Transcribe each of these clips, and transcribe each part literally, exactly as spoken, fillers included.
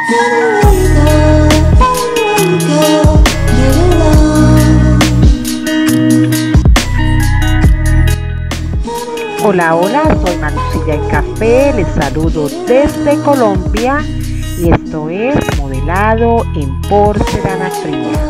Hola, hola, soy Manucilla en Café, les saludo desde Colombia y esto es modelado en porcelana fría.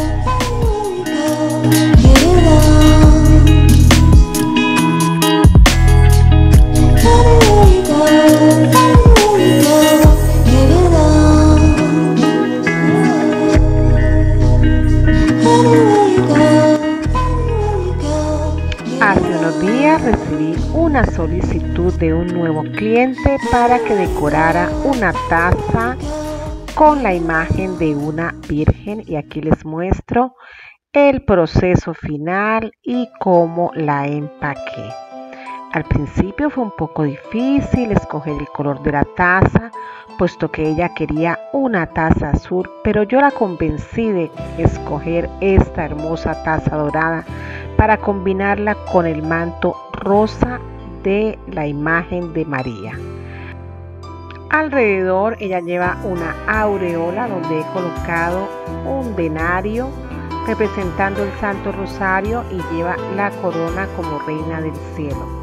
Hace unos días recibí una solicitud de un nuevo cliente para que decorara una taza con la imagen de una virgen y aquí les muestro el proceso final y cómo la empaqué. Al principio fue un poco difícil escoger el color de la taza, puesto que ella quería una taza azul, pero yo la convencí de escoger esta hermosa taza dorada para combinarla con el manto rosa de la imagen de María. Alrededor ella lleva una aureola donde he colocado un denario representando el Santo Rosario y lleva la corona como reina del cielo.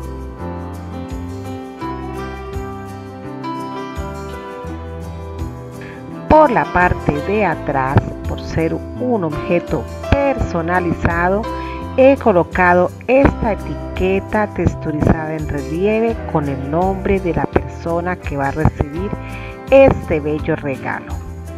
Por la parte de atrás, por ser un objeto personalizado, he colocado esta etiqueta texturizada en relieve con el nombre de la persona que va a recibir este bello regalo.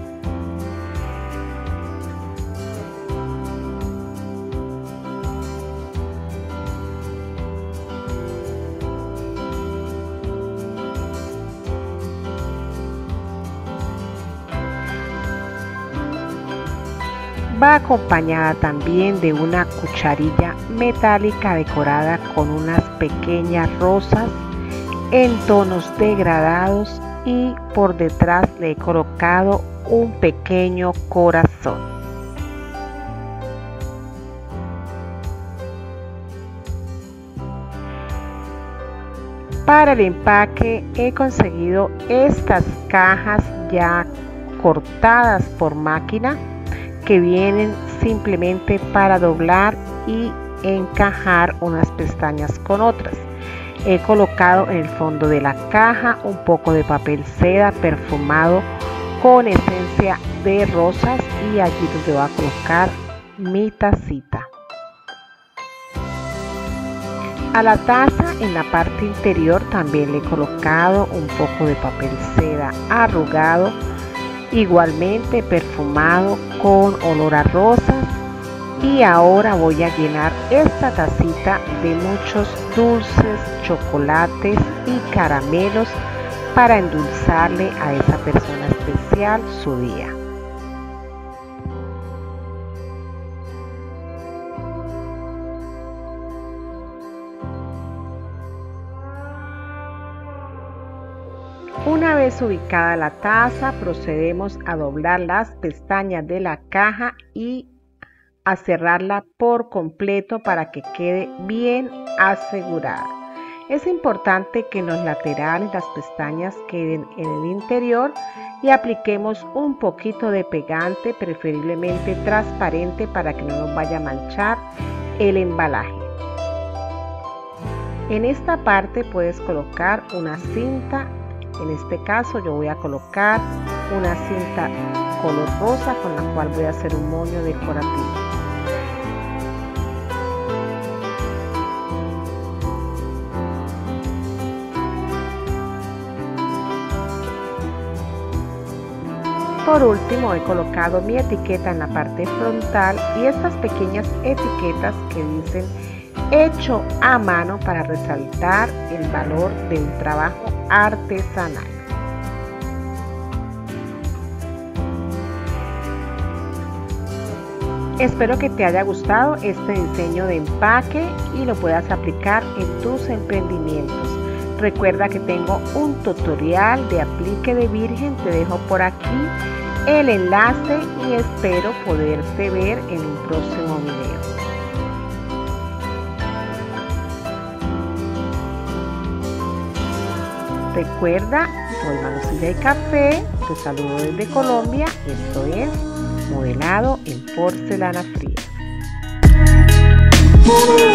Va acompañada también de una cucharilla metálica decorada con unas pequeñas rosas en tonos degradados y por detrás le he colocado un pequeño corazón. Para el empaque he conseguido estas cajas ya cortadas por máquina que vienen simplemente para doblar y encajar unas pestañas con otras. He colocado en el fondo de la caja un poco de papel seda perfumado con esencia de rosas y allí donde voy a colocar mi tacita. A la taza en la parte interior también le he colocado un poco de papel seda arrugado, igualmente perfumado con olor a rosas, y ahora voy a llenar esta tacita de muchos dulces, chocolates y caramelos para endulzarle a esa persona especial su día. Una vez ubicada la taza, procedemos a doblar las pestañas de la caja y a cerrarla por completo para que quede bien asegurada. Es importante que en los laterales las pestañas queden en el interior y apliquemos un poquito de pegante, preferiblemente transparente, para que no nos vaya a manchar el embalaje. En esta parte puedes colocar una cinta. En este caso yo voy a colocar una cinta color rosa con la cual voy a hacer un moño decorativo. Por último he colocado mi etiqueta en la parte frontal y estas pequeñas etiquetas que dicen hecho a mano para resaltar el valor de un trabajo artesanal. Espero que te haya gustado este diseño de empaque y lo puedas aplicar en tus emprendimientos. Recuerda que tengo un tutorial de aplique de virgen, te dejo por aquí el enlace y espero poderte ver en un próximo video. Recuerda, soy Manucilla y Café, te saludo desde Colombia y esto es modelado en porcelana fría.